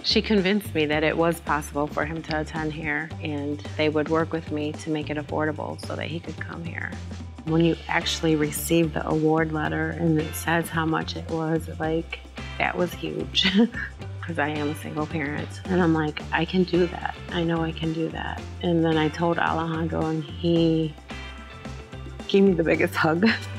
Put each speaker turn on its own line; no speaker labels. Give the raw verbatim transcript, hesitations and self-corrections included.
She convinced me that it was possible for him to attend here, and they would work with me to make it affordable so that he could come here. When you actually receive the award letter and it says how much it was, like, that was huge. Because I am a single parent, and I'm like, I can do that. I know I can do that. And then I told Alejandro, and he gave me the biggest hug.